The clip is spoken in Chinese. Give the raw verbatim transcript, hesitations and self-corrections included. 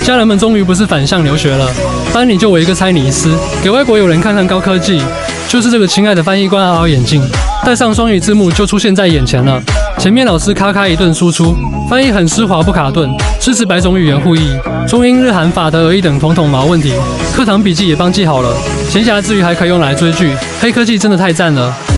家人们终于不是反向留学了，班里就我一个猜尼斯。给外国友人看看高科技，就是这个亲爱的翻译官熬熬眼镜，戴上双语字幕就出现在眼前了。前面老师咔咔一顿输出，翻译很丝滑不卡顿，支持百种语言互译，中英日韩法德俄意等统统毛问题。课堂笔记也帮记好了，闲暇之余还可以用来追剧，黑科技真的太赞了。